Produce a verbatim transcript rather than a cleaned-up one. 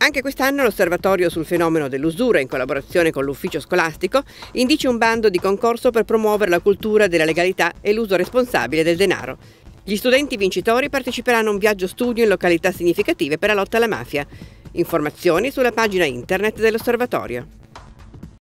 Anche quest'anno l'Osservatorio sul fenomeno dell'usura, in collaborazione con l'Ufficio Scolastico, indice un bando di concorso per promuovere la cultura della legalità e l'uso responsabile del denaro. Gli studenti vincitori parteciperanno a un viaggio studio in località significative per la lotta alla mafia. Informazioni sulla pagina internet dell'Osservatorio.